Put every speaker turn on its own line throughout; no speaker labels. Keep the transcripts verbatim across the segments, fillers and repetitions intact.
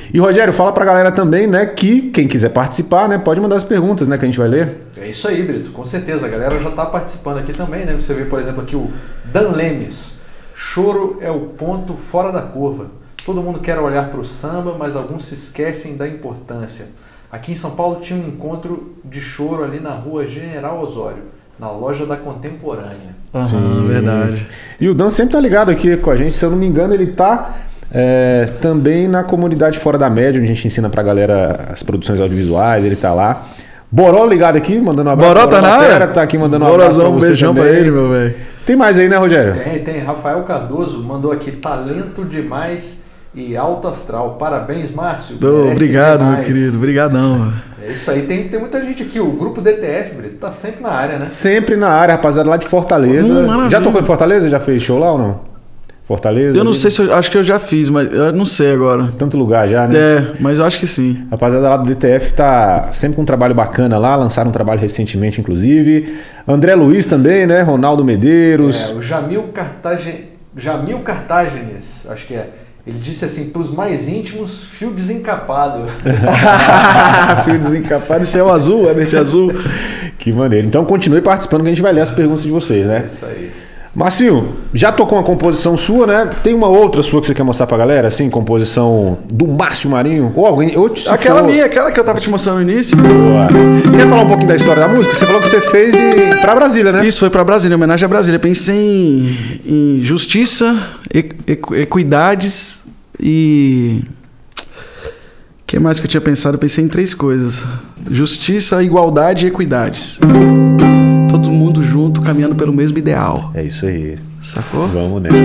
E, Rogério, fala pra galera também, né, que quem quiser participar, né, pode mandar as perguntas, né, que a gente vai ler.
É isso aí, Brito, com certeza. A galera já tá participando aqui também, né? Você vê, por exemplo, aqui o Dan Lemes. Choro é o ponto fora da curva. Todo mundo quer olhar para o samba, mas alguns se esquecem da importância. Aqui em São Paulo tinha um encontro de choro ali na rua General Osório, na loja da Contemporânea.
Uhum, sim, verdade.
E o Dan sempre tá ligado aqui com a gente, se eu não me engano, ele tá é, também na comunidade Fora da Média, onde a gente ensina pra galera as produções audiovisuais, ele tá lá. Boró ligado aqui, mandando um abraço.
Boró tá na área?
Tá aqui mandando um
Borozão,
abraço pra você
um beijão
também.
pra ele, meu velho.
Tem mais aí, né, Rogério?
Tem, tem. Rafael Cardoso mandou aqui, talento demais e alto astral. Parabéns, Márcio.
Oh, obrigado,
demais.
meu querido. Obrigadão.
É isso aí. Tem, tem muita gente aqui. O grupo D T F, Brito, tá sempre na área, né?
Sempre na área, rapaziada, lá de Fortaleza.
Hum,
já tocou em Fortaleza? Já fez show lá ou não? Fortaleza?
Eu não
ali?
sei se eu... Acho que eu já fiz, mas eu não sei agora.
Tanto lugar já, né?
É, mas eu acho que sim.
Rapaziada lá do D T F tá sempre com um trabalho bacana lá, lançaram um trabalho recentemente, inclusive. André Luiz também, né? Ronaldo Medeiros.
É, o Jamil Cartagen... Jamil Cartagenes, acho que é. Ele disse assim, pros mais íntimos, fio desencapado.
Fio desencapado.
Esse é o azul, é mente azul.
Que maneiro. Então continue participando que a gente vai ler as perguntas de vocês, né?
É isso aí.
Marcinho, já tocou uma composição sua, né? Tem uma outra sua que você quer mostrar pra galera, assim? Composição do Márcio Marinho? Ou alguém... Ou se
Aquela
for...
minha, aquela que eu tava te mostrando no início.
Boa. Quer falar um pouquinho da história da música? Você falou que você fez de... pra Brasília, né?
Isso, foi pra Brasília, em homenagem à Brasília. Pensei em, em justiça, equ, equidades e... O que mais que eu tinha pensado? Eu pensei em três coisas. Justiça, igualdade e equidades. Todo mundo junto, caminhando pelo mesmo ideal.
É isso aí.
Sacou?
Vamos nessa.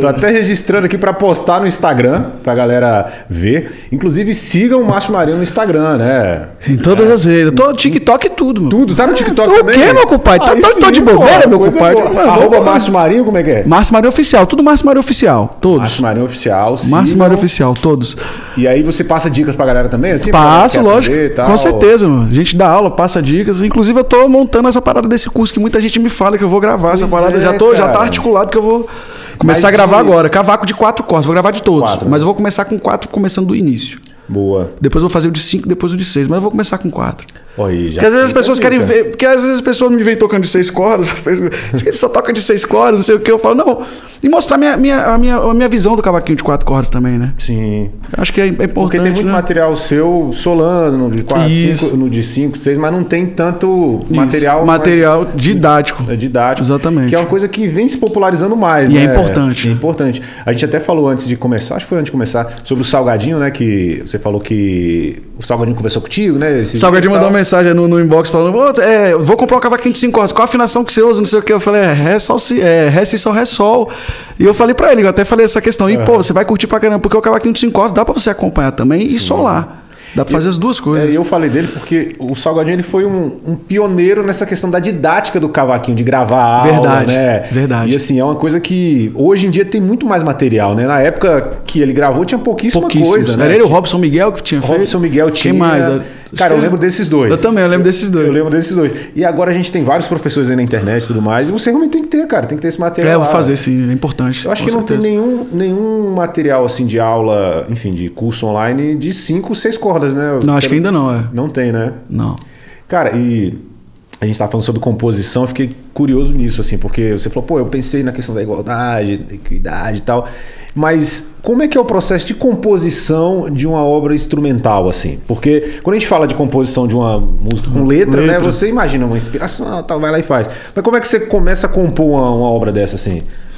Tô até registrando aqui pra postar no Instagram, pra galera ver. Inclusive, sigam o Márcio Marinho no Instagram, né?
Em todas as redes. Tô no TikTok e tudo, mano.
Tudo, tá no TikTok
O
também?
quê, meu compadre? Tá
Aí
tô,
sim,
tô de bobeira,
pô,
meu
coisa
compadre.
boa.
Mano,
Arroba
vou-
Márcio Marinho, como é que é?
Márcio Marinho Oficial. Tudo Márcio Marinho Oficial. Todos.
Márcio Marinho Oficial,
Márcio
sigam.
Marinho Oficial, todos.
E aí você passa dicas pra galera também, assim?
Passo,
Pra galera que quer
lógico.
aprender e tal?
Com certeza, mano. A gente dá aula, passa dicas. Inclusive, eu tô montando essa parada desse curso que muita gente me fala que eu vou gravar essa
Pois
parada.
é,
já, tô, já
cara.
tá articulado que eu vou começar
Mas
a gravar
de-
agora. Cavaco de quatro cordas. Vou gravar de todos.
Quatro,
mas
né?
eu vou começar com quatro, começando do início.
Boa.
Depois eu vou fazer o de cinco, depois o de seis. Mas eu vou começar com quatro.
Olha aí, já
Porque às vezes as
fica a
pessoas
dica.
querem ver. Porque às vezes as pessoas me veem tocando de seis cordas. Ele só toca de seis cordas, não sei o que. Eu falo, não. E mostrar minha, minha, a, minha, a minha visão do cavaquinho de quatro cordas também, né?
Sim.
Eu acho que é importante.
Porque tem muito
né?
material seu solando no de quatro,
Isso.
cinco, no de cinco, seis, mas não tem tanto
Isso.
material.
Material didático.
mais- é didático.
Exatamente.
Que é uma coisa que vem se popularizando mais.
E
né?
é importante.
É importante. A gente até falou antes de começar, acho que foi antes de começar, sobre o Salgadinho, né? Que você falou que o Salgadinho conversou contigo, né? Esse
Salgadinho
dia e
mandou
tal.
uma mensagem no, no inbox falando: "Ô, é, vou comprar um cavaquinho de cinco cordas. Qual a afinação que você usa? Não sei o que. Eu falei: é Ré, Sol, Si, é, Ré, Si, Sol, Ré, Sol. E eu falei pra ele, eu até falei essa questão. E, pô, você vai curtir pra caramba, porque o cavaquinho de cinco cordas dá pra você acompanhar também e solar. Dá pra fazer as duas coisas.
É, eu falei dele porque o Salgadinho ele foi um, um pioneiro nessa questão da didática do cavaquinho, de gravar a aula,
Verdade,
né?
verdade.
E assim, é uma coisa que hoje em dia tem muito mais material, né? Na época que ele gravou tinha pouquíssima
Pouquíssimos.
coisa, né?
Era ele o Robson Miguel que tinha feito.
Robson Miguel tinha.
Quem mais? Acho
Cara, eu
que-
lembro desses dois.
Eu também, eu lembro desses dois.
Eu lembro desses dois. E agora a gente tem vários professores aí na internet e tudo mais, e você realmente tem que ter, cara, tem que ter esse material.
É, eu vou
lá.
fazer sim, é importante.
Eu acho
com
que não tem
certeza.
nenhum, nenhum material assim de aula, enfim, de curso online de cinco, seis cordas, né? Eu
Não, acho que
quero-
ainda não, é.
Não tem, né?
Não.
Cara, e a gente tá falando sobre composição, eu fiquei curioso nisso, assim, porque você falou, pô, eu pensei na questão da igualdade, da equidade e tal, mas como é que é o processo de composição de uma obra instrumental, assim? Porque quando a gente fala de composição de uma música com letra, né,
Letra.
você imagina uma inspiração, tal, vai lá e faz. Mas como é que você começa a compor uma, uma obra dessa, assim?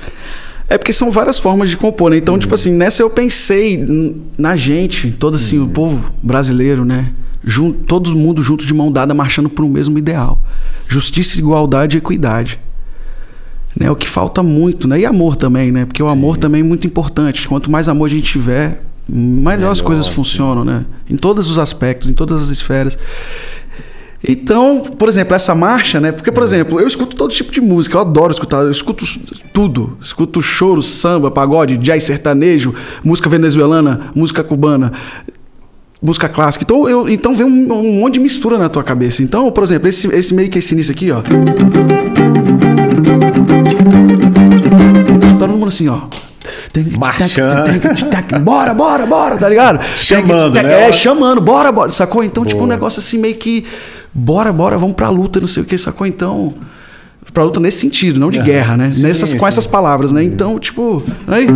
É porque são várias formas de compor, né? Então, tipo assim, nessa eu pensei n- na gente, todo assim, o povo brasileiro, né? Jun- todo mundo junto de mão dada, marchando por um mesmo ideal. Justiça, igualdade e equidade. Né? O que falta muito, né? E amor também, né? Porque o amor também é muito importante. Quanto mais amor a gente tiver, melhor,
Melhor,
as coisas
sim.
funcionam, né? Em todos os aspectos, em todas as esferas. Então, por exemplo, essa marcha, né? Porque, por exemplo, eu escuto todo tipo de música, eu adoro escutar, eu escuto tudo. Escuto choro, samba, pagode, jazz, sertanejo, música venezuelana, música cubana, música clássica. Então, eu, então vem um, um monte de mistura na tua cabeça. Então, por exemplo, esse, esse meio que esse início aqui, ó. Todo mundo assim, ó.
Marchando.
Bora, bora, bora, tá ligado?
Chamando, né?
É, chamando, bora, bora, sacou? Então, tipo, um
Boa.
negócio assim meio que, bora, bora, vamos pra luta, não sei o que, sacou? Então, pra luta nesse sentido, não de guerra, né?
Sim,
Nessas,
sim.
com essas palavras, né? Então, tipo, aí...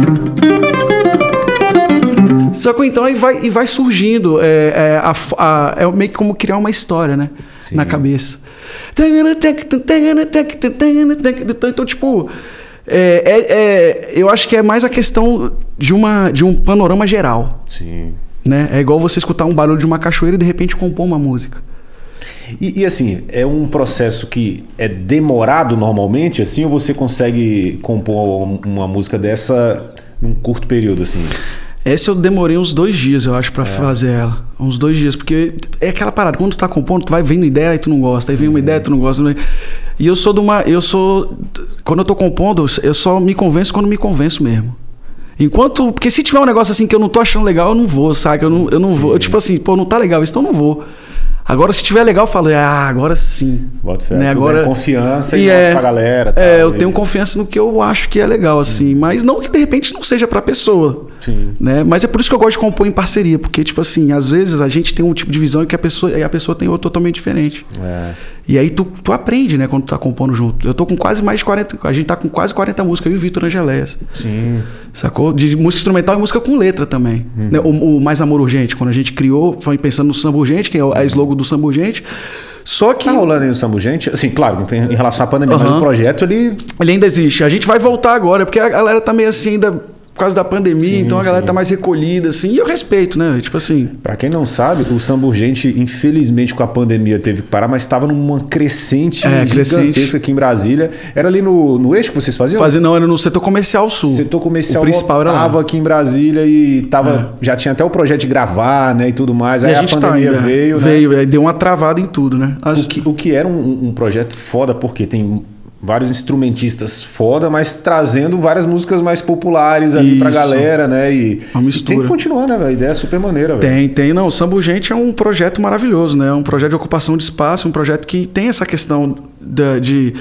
Sacou? Então, aí vai, e vai surgindo, é, é, a, a- é meio que como criar uma história, né?
Sim.
Na cabeça. Então, tipo... É, é- é- eu acho que é mais a questão de, uma, de um panorama geral,
Sim.
né? É igual você escutar um barulho de uma cachoeira e de repente compor uma música.
E, e, assim, é um processo que é demorado normalmente, assim, ou você consegue compor uma música dessa num curto período, assim?
Essa eu demorei uns dois dias, eu acho, pra fazer ela. Uns dois dias, porque é aquela parada, quando tu tá compondo, tu vai vendo ideia e tu não gosta, aí vem uma ideia e tu não gosta. Não... E eu sou de uma... Eu sou... Quando eu tô compondo, eu só me convenço quando me convenço mesmo. Enquanto... Porque se tiver um negócio assim que eu não tô achando legal, eu não vou, sabe? Eu não, eu não vou. Eu, tipo assim, pô, não tá legal isso, então eu não vou. Agora, se tiver legal, eu falo, ah, agora sim.
Bota fé.
Né?
Tu
Agora
ganha confiança e,
e
mostra
é,
pra galera.
É,
tal,
eu
e-
tenho confiança no que eu acho que é legal, assim. Mas não que de repente não seja pra pessoa.
Sim.
Né? Mas é por isso que eu gosto de compor em parceria. Porque, tipo assim, às vezes a gente tem um tipo de visão e que a pessoa, e a pessoa tem outro totalmente diferente.
É.
E aí tu, tu aprende, né, quando tu tá compondo junto. Eu tô com quase mais de quarenta... A gente tá com quase quarenta músicas, eu e o Vitor Angeléas.
Sim.
Sacou? De música instrumental e música com letra também. Né? O, o Mais Amor Urgente, quando a gente criou, foi pensando no Samba Urgente, que é o- a slogan do Samba Urgente. Só que
Tá rolando aí o Sambo Gente? Assim, claro, em relação à pandemia, mas
Aham.
o projeto, ele...
ele ainda existe. A gente vai voltar agora, porque a galera tá meio assim ainda causa da pandemia,
Sim,
então a galera
sim.
tá mais recolhida, assim, e eu respeito, né? Tipo assim.
Pra quem não sabe, o Samba Urgente, infelizmente, com a pandemia teve que parar, mas estava numa crescente
É,
gigantesca
crescente.
aqui em Brasília. Era ali no, no eixo que vocês faziam?
Fazer não, era no setor comercial sul.
Setor comercial
O principal era lá.
tava aqui em Brasília e tava, já tinha até o projeto de gravar, né, e tudo mais.
E
Aí
a
a,
gente tá
pandemia
ainda.
veio, né?
Veio, aí deu uma travada em tudo, né? As-
O que, o que era um, um projeto foda, porque tem vários instrumentistas foda, mas trazendo várias músicas mais populares ali pra
Isso.
galera, né? E,
Uma
e
mistura.
tem que continuar, né, velho? A ideia é super maneira, velho.
Tem, tem. Não, o Samba Urgente é um projeto maravilhoso, né? É um projeto de ocupação de espaço, um projeto que tem essa questão da- de...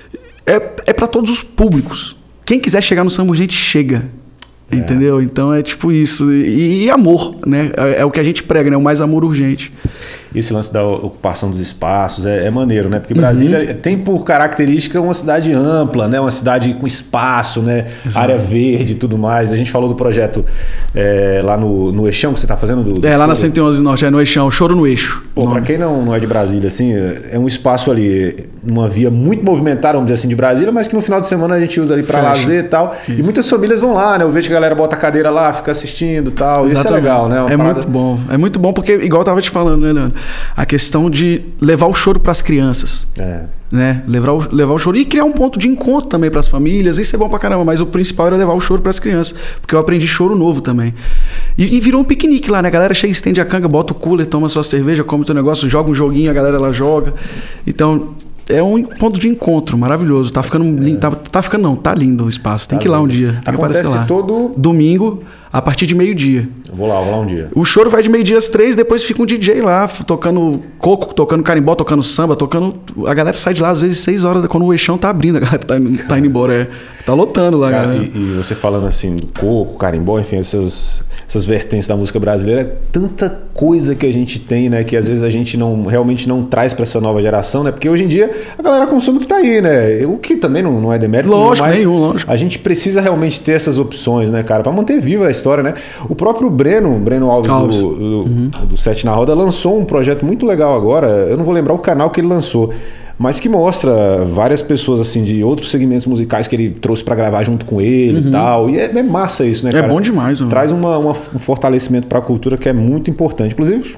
É, é para todos os públicos. Quem quiser chegar no Samba Urgente, chega. Entendeu? Então é tipo isso. E, e amor, né? É, é o que a gente prega, né? O mais amor urgente.
Esse lance da ocupação dos espaços é, é maneiro, né? Porque Brasília tem por característica uma cidade ampla, né? Uma cidade com espaço, né? Área verde e tudo mais. A gente falou do projeto é, lá no, no Eixão que você tá fazendo. Do, do
É, lá na
Choro.
cento e onze Norte, é no Eixão, Choro no Eixo.
Pô, pra quem não, não é de Brasília, assim, é um espaço ali, uma via muito movimentada, vamos dizer assim, de Brasília, mas que no final de semana a gente usa ali pra
Fecha.
lazer e tal. E muitas famílias vão lá, né? Eu vejo que a galera bota a cadeira lá, fica assistindo e tal. Isso é
Exatamente.
legal, né? Uma
É
parada-
muito bom. É muito bom porque, igual eu tava te falando, né, Leandro? A questão de levar o choro pras crianças.
É.
Né? Levar o, levar o choro e criar um ponto de encontro também pras famílias. Isso é bom pra caramba, mas o principal era levar o choro pras crianças, porque eu aprendi choro novo também. E, e virou um piquenique lá, né? A galera chega, estende a canga, bota o cooler, toma sua cerveja, come teu negócio, joga um joguinho, a galera lá joga. Então, é um ponto de encontro maravilhoso. Tá ficando lindo, tá, tá ficando não, tá lindo o espaço. Tem
Tá
que ir lá um
lindo.
dia, tem que
Acontece
aparecer lá.
todo-
Domingo, a partir de meio-dia.
Eu vou lá, vou lá um dia.
O choro vai de meio-dia às três, depois fica um D J lá, f- tocando coco, tocando carimbó, tocando samba, tocando. A galera sai de lá às vezes seis horas, quando o eixão tá abrindo, a galera tá, indo- tá indo embora. É. Tá lotando lá,
Cara,
galera.
e, e você falando assim do coco, carimbó, enfim, essas, essas vertentes da música brasileira, é tanta coisa que a gente tem, né? Que às vezes a gente não, realmente não traz pra essa nova geração, né? Porque hoje em dia a galera consome o que tá aí, né? O que também não, não é demérito,
Lógico,
mas
nenhum, lógico.
a gente precisa realmente ter essas opções, né, cara? Pra manter viva a história, né? O próprio Breno, Breno Alves,
Alves.
do, do, do Sete na Roda, lançou um projeto muito legal agora. Eu não vou lembrar o canal que ele lançou, mas que mostra várias pessoas assim de outros segmentos musicais que ele trouxe pra gravar junto com ele e tal. E é, é massa isso, né,
É
cara?
bom demais, mano.
Traz uma, uma- um fortalecimento pra cultura que é muito importante. Inclusive,